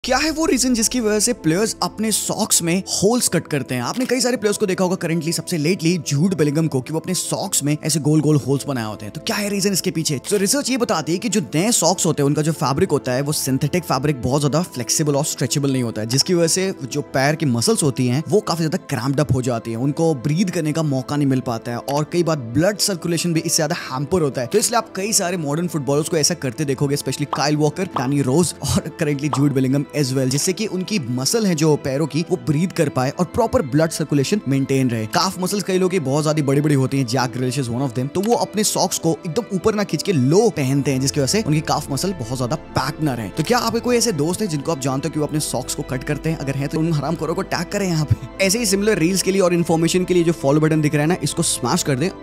क्या है वो रीजन जिसकी वजह से प्लेयर्स अपने सॉक्स में होल्स कट करते हैं? आपने कई सारे प्लेयर्स को देखा होगा करंटली, सबसे लेटली जूड बेलिंगम को, कि वो अपने सॉक्स में ऐसे गोल गोल होल्स बनाए होते हैं। तो क्या है रीजन इसके पीछे? तो रिसर्च ये बताती है कि जो नए सॉक्स होते हैं उनका जो फैब्रिक होता है वो सिंथेटिक फैब्रिक बहुत ज्यादा फ्लेक्सिबल और स्ट्रेचेबल नहीं होता है, जिसकी वजह से जो पैर की मसल्स होती हैं वो काफी ज्यादा क्रैम्प्ड अप हो जाती है, उनको ब्रीद करने का मौका नहीं मिल पाता है और कई बार ब्लड सर्कुलेशन भी इससे ज्यादा हैम्पर होता है। तो इसलिए आप कई सारे मॉडर्न फुटबॉलर्स को ऐसा करते देखोगे, specially Kyle Walker, Danny Rose और currently Jude Bellingham as well, जिससे कि उनकी मसल है जो पैरों की वो ब्रीद कर पाए और प्रॉपर ब्लड सर्कुलेशन मेंटेन रहे। काफ मसल्स कई लोग की बहुत ज्यादा बड़ी बड़ी होती हैं, Jack Grealish is one of them, तो वो अपने सॉक्स को एकदम ऊपर ना खींच के लो पहनते हैं, जिसकी वजह से उनकी काफ मसल बहुत ज्यादा पैक ना रहे। तो क्या आपके कोई ऐसे दोस्त हैं जिनको आप जानते हो कि वो अपने सॉक्स को कट करते हैं? अगर है तो उन हराम खोरों को टैग करें यहाँ पे। ऐसे ही सिमिलर रील्स के लिए और इन्फॉर्मेशन के लिए जो फॉलो बटन दिख रहा है ना, इसको स्मैश कर दें।